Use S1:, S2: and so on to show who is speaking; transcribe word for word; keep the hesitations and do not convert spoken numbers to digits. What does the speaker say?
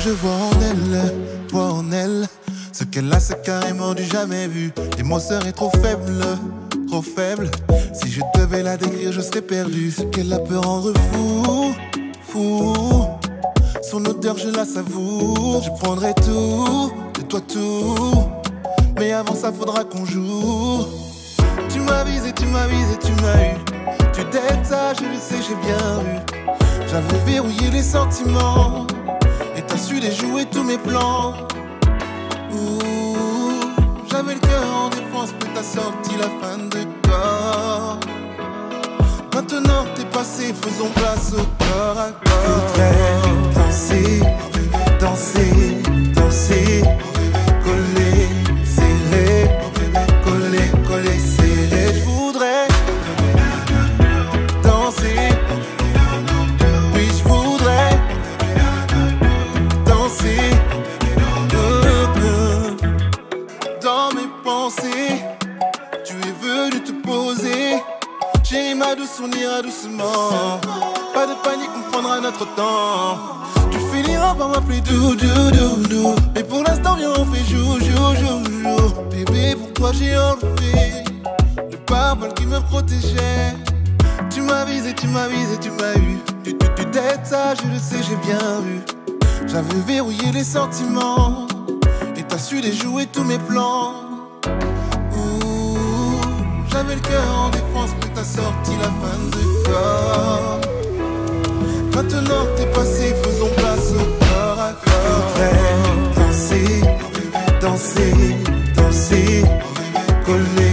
S1: je vois en elle, vois en elle. Ce qu'elle a, c'est carrément du jamais vu. Les mots seraient trop faibles, trop faibles. Si je devais la décrire, je serais perdu. Ce qu'elle a peut rendre fou, fou. Son odeur, je la savoure. Je prendrai tout, de toi tout. Mais avant ça, faudra qu'on joue. Tu m'as visé, tu m'as visé, tu m'as eu. Tu t'aides ça, je le sais, j'ai bien vu. J'avais verrouillé les sentiments et t'as su déjouer tous mes plans. Ouh, j'avais le cœur en défense, mais t'as sorti la fin de corps. Maintenant t'es passé, faisons place au corps à corps. Je voudrais danser, danser, danser, coller, serrer, coller, coller, serrer. Je voudrais danser, oui je voudrais danser. Dans mes pensées, tu es venu te poser. Chérie, ma douce, on ira doucement. Pas de panique, on prendra notre temps. Tu finiras par m'appeler doudou, doudou. Mais pour l'instant, viens, on fait jou, jou, jou, jou. Bébé, pour toi, j'ai enlevé le pare-balles qui me protégeait. Tu m'as visé, tu m'as visé, tu m'as eu. Tu, tu, tu t'aides ça, je le sais, j'ai bien vu. J'avais verrouillé les sentiments et t'as su déjouer tous mes plans. Ouh, j'avais le cœur en défense, mais t'as sorti la fin de corps. Maintenant t'es passé, faisons place au corps à corps. Je voudrais danser, danser, danser, coller.